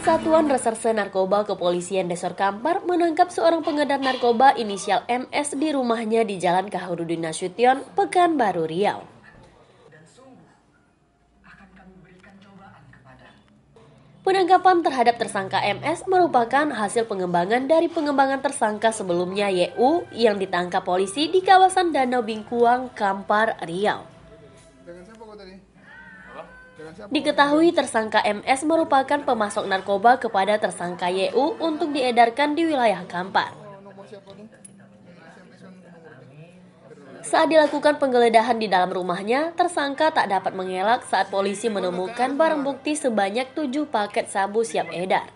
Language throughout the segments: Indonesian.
Satuan Reserse Narkoba Kepolisian Desor Kampar menangkap seorang pengedar narkoba inisial MS di rumahnya di Jalan Khairuddin Nasution, Pekanbaru, Riau. Penangkapan terhadap tersangka MS merupakan hasil pengembangan dari pengembangan tersangka sebelumnya YU yang ditangkap polisi di kawasan Danau Bingkuang, Kampar, Riau. Diketahui tersangka MS merupakan pemasok narkoba kepada tersangka YU untuk diedarkan di wilayah Kampar. Saat dilakukan penggeledahan di dalam rumahnya, tersangka tak dapat mengelak saat polisi menemukan barang bukti sebanyak 7 paket sabu siap edar.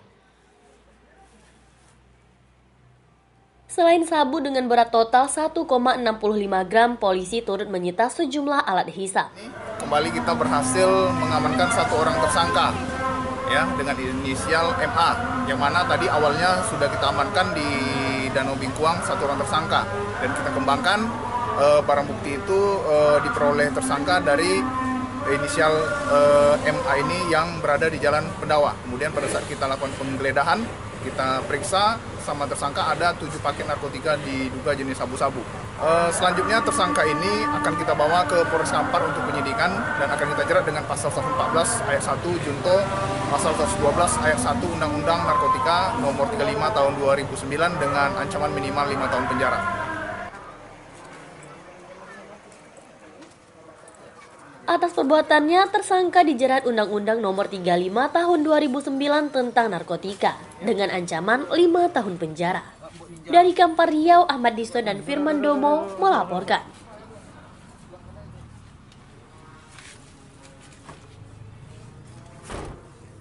Selain sabu dengan berat total 1,65 gram, polisi turut menyita sejumlah alat hisap. Kembali kita berhasil mengamankan satu orang tersangka ya dengan inisial MA, yang mana tadi awalnya sudah kita amankan di Danau Bingkuang satu orang tersangka, dan kita kembangkan barang bukti itu diperoleh tersangka dari inisial MA ini yang berada di Jalan Pendawa. Kemudian pada saat kita lakukan penggeledahan, kita periksa sama tersangka ada 7 paket narkotika diduga jenis sabu-sabu. Selanjutnya tersangka ini akan kita bawa ke Polres Kampar untuk penyidikan dan akan kita jerat dengan pasal 114 ayat 1 junto pasal 112 ayat 1 Undang-Undang Narkotika nomor 35 tahun 2009 dengan ancaman minimal 5 tahun penjara. Atas perbuatannya, tersangka dijerat Undang-Undang Nomor 35 Tahun 2009 tentang narkotika dengan ancaman 5 tahun penjara. Dari Kampar, Riau, Ahmad Disto dan Firman Domo melaporkan.